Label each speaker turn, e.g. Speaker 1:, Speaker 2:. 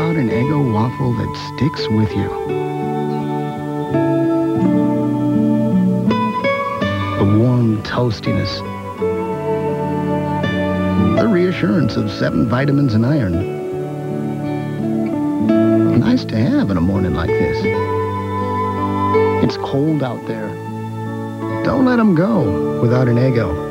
Speaker 1: about an Eggo waffle that sticks with you? The warm toastiness. The reassurance of 7 vitamins and iron. Nice to have in a morning like this. It's cold out there. Don't let them go without an Eggo.